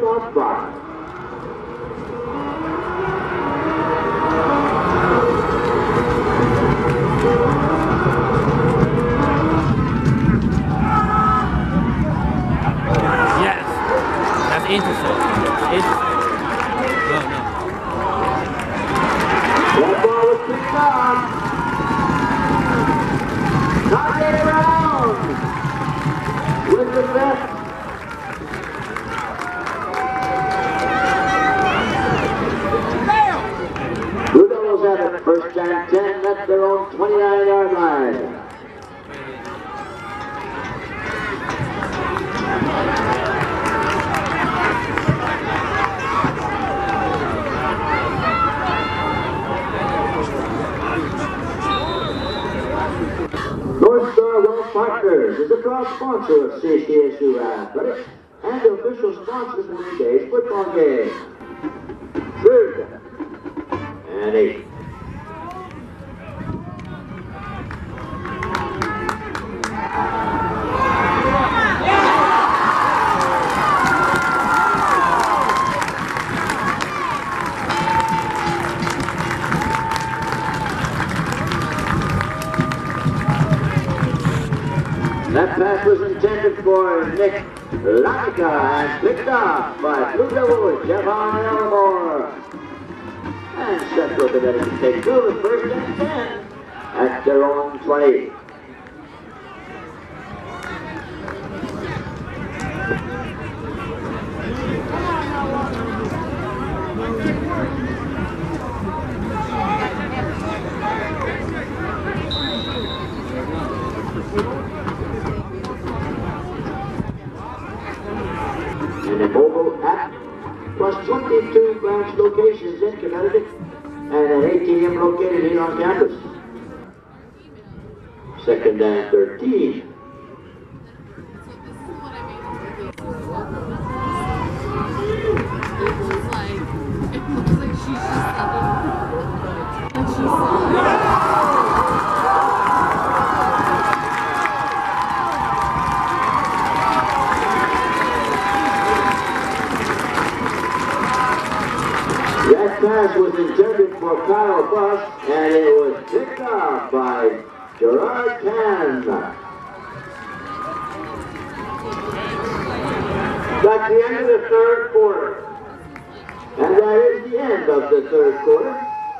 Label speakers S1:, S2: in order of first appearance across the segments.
S1: off box.
S2: Yes, that's interesting. No.
S1: That ball was picked up. Target around with the best. Blue Devils have it. First and 10 at their own 29-yard line. North Star Wells Partners is the proud sponsor of CCSU Athletics and the official sponsor of today's football game. 3rd and 8. That pass was intended for Nick Lanica and picked off by Blue Devil Javon Elmore. And Central Connecticut takes over 1st and 10 at their own 20. And a mobile app plus 22 branch locations in Connecticut and an ATM located here on campus. 2nd and 13. That pass was intended for Kyle Buss, and it was picked off by Gerard Tan. That's the end of the 3rd quarter. And that is the end of the 3rd quarter.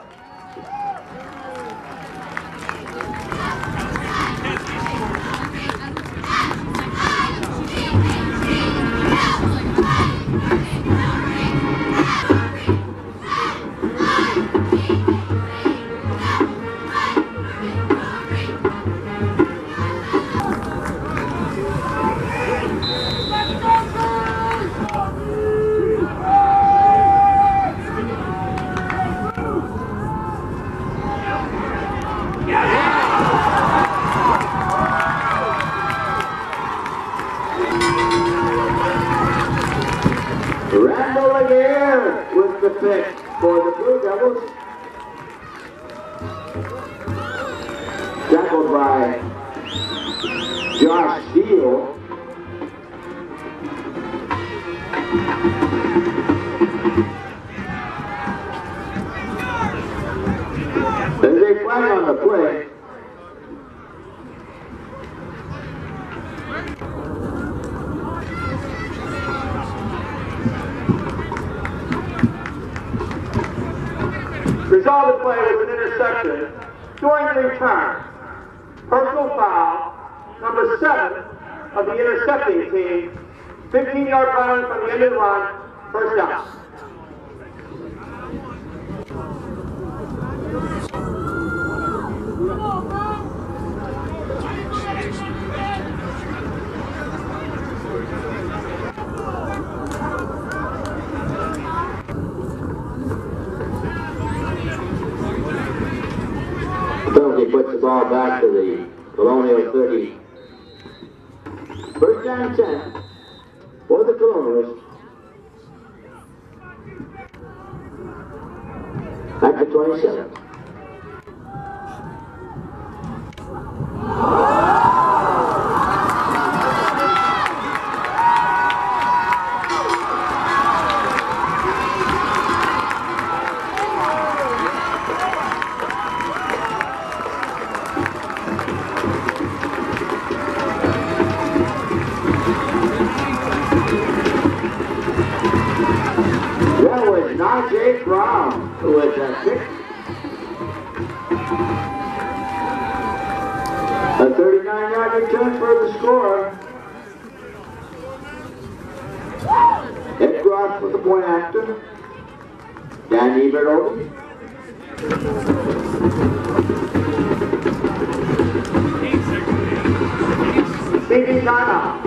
S1: Randall again with the pick for the Blue Devils. Tackled by Josh Steele. There's a flag on the play.
S3: Resolve the play with an interception during the return. Personal foul, number 7 of the intercepting team. 15-yard penalty from the end of the line, 1st down.
S1: Penalty puts the ball back to the Colonial 30. 1st and 10 for the Colonials. Back to 27. Najee Brown with a kick. A 39-yard return for the score. Ed Gross with the point after. Dan Everold.
S3: Speaking timeout.